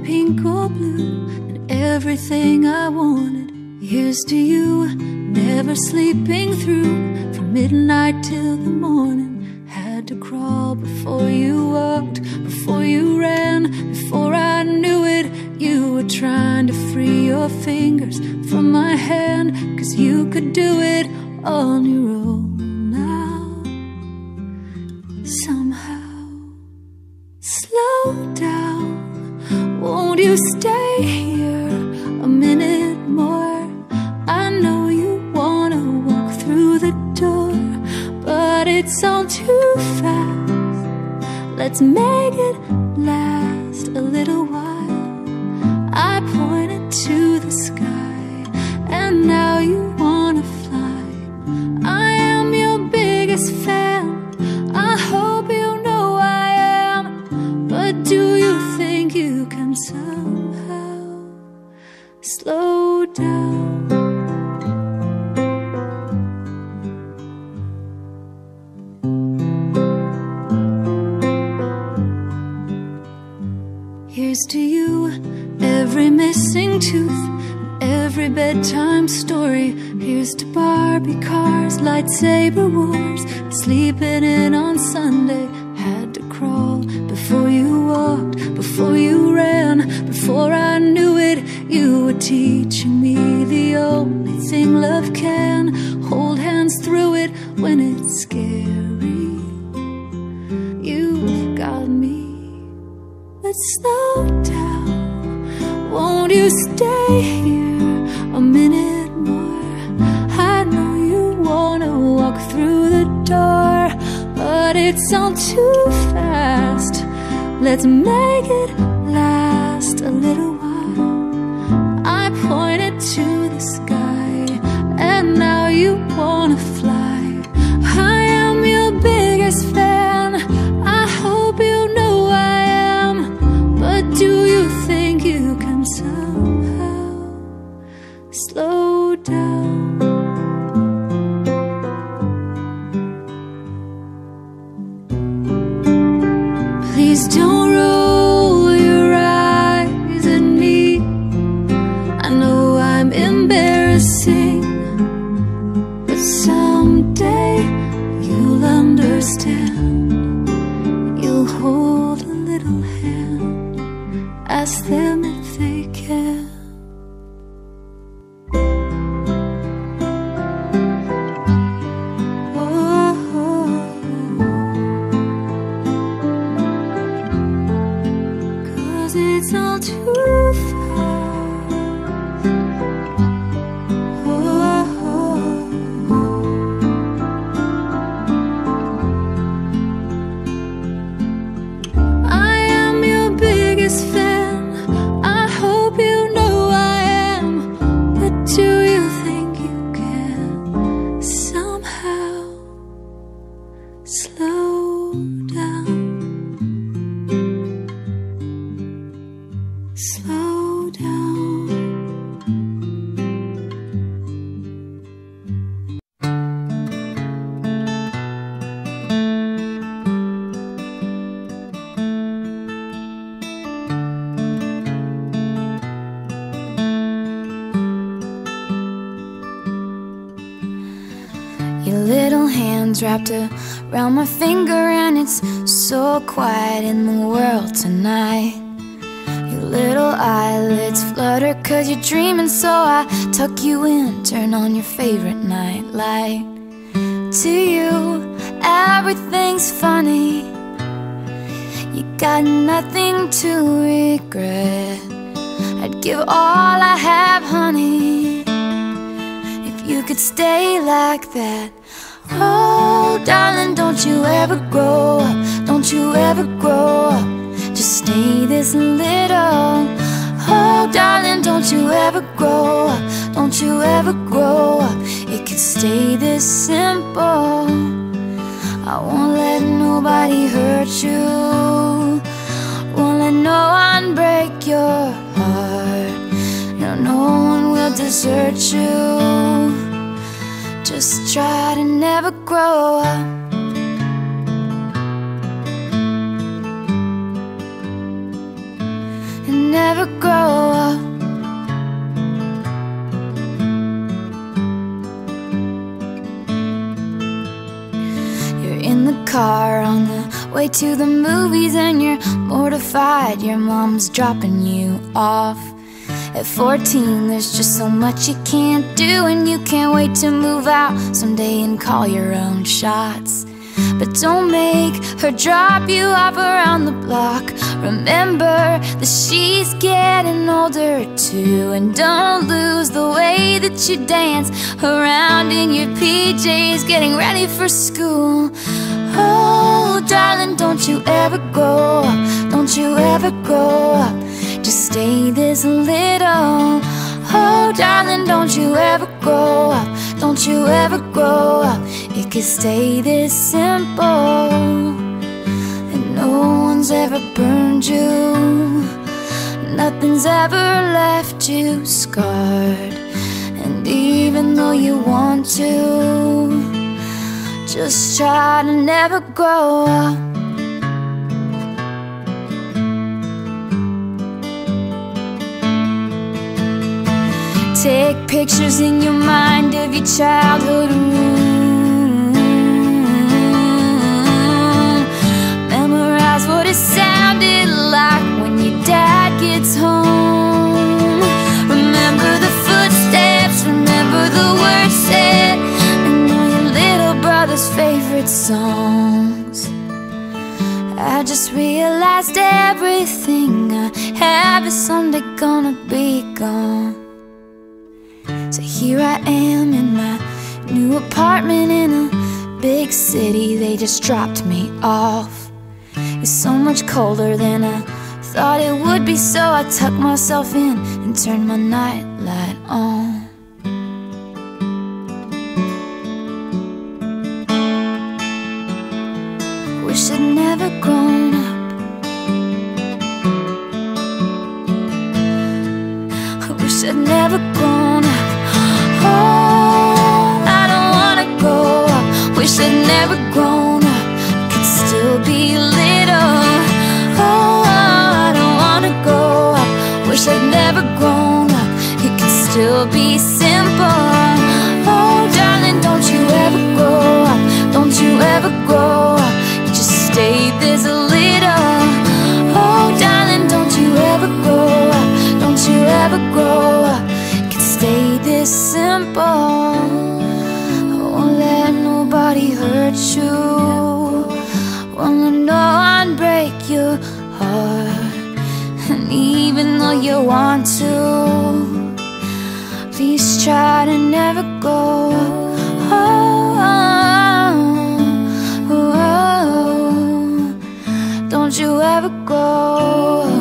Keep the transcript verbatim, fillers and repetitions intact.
pink or blue, and everything I wanted. Here's to you, never sleeping through, from midnight till the morning. Had to crawl before you walked, before you ran, before I knew it. You were trying to free your fingers from my hand, 'cause you could do it on your own now. Somehow, slow down, won't you stay here a minute more? I know you wanna walk through the door, but it's all too fast. Let's make it last a little while. I pointed to the sky, and now you wanna fly. I am your biggest fan, I hope you know I am. But do you think you can somehow slow down? Here's to you, every missing tooth, every bedtime story. Here's to Barbie cars, lightsaber wars, sleeping in on Sunday. Had to crawl before you walked, before you ran, before I knew it. You were teaching me the only thing love can. Hold hands through it when it's scary. You've got me. Let's slow down, won't you stay here a minute more? I know you wanna walk through the door, but it's all too fast. Let's make it last a little while. I pointed to the sky, and now you wanna fly. I am your biggest fan, I hope you know I am. But do you think you can somehow slow down? Please don't roll your eyes at me. I know I'm embarrassing, but someday you'll understand. You'll hold a little hand, ask them if they can. It's all too fast. Oh, I am your biggest fan, I hope you know I am. But do you think you can somehow slow down? Slow down. Your little hands wrapped around my finger, and it's so quiet in the world tonight. Little eyelids flutter 'cause you're dreaming, so I tuck you in, turn on your favorite night light. To you, everything's funny. You got nothing to regret. I'd give all I have, honey, if you could stay like that. Oh, darling, don't you ever grow up, don't you ever grow up. Just stay this little. Oh, darling, don't you ever grow up, don't you ever grow up. It could stay this simple. I won't let nobody hurt you, won't let no one break your heart. No, no one will desert you. Just try to never grow up. And never never grow up. You're in the car on the way to the movies and you're mortified your mom's dropping you off. At fourteen, there's just so much you can't do, and you can't wait to move out someday and call your own shots. But don't make her drop you off around the block. Remember that she's getting older too, and don't lose the way that you dance around in your P Js getting ready for school. Oh, darling, don't you ever grow up, don't you ever grow up. Just stay this little. Oh, darling, don't you ever grow up, don't you ever grow up. It could stay this simple. And no one's ever burned you, nothing's ever left you scarred. And even though you want to, just try to never grow up. Take pictures in your mind of your childhood room. Memorize what it sounded like when your dad gets home. Remember the footsteps, remember the words said, and all your little brother's favorite songs. I just realized everything I have is someday gonna be gone. So here I am in my new apartment in a big city. They just dropped me off. It's so much colder than I thought it would be, so I tucked myself in and turned my nightlight on. Wish I'd never grown up. I wish I'd never grown up. Oh, I don't wanna grow up. Wish I'd never grown up, could still be little. Oh, I don't wanna grow up. Wish I'd never grown up, it could still be simple. Oh, darling, don't you ever grow up, don't you ever grow up. You just stay this little. Oh, darling, don't you ever grow up, don't you ever grow up. Stay this simple. I won't let nobody hurt you, won't let no one break your heart. And even though you want to, please try to never go. Oh, oh, oh, oh. Don't you ever go.